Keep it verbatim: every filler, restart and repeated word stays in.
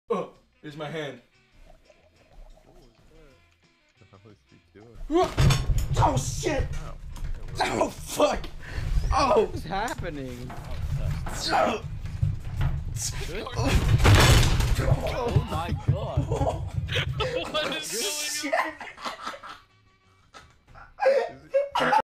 Oh, here's my hand. What Oh shit! oh. Oh fuck! Oh! What's happening? Oh, Oh my god.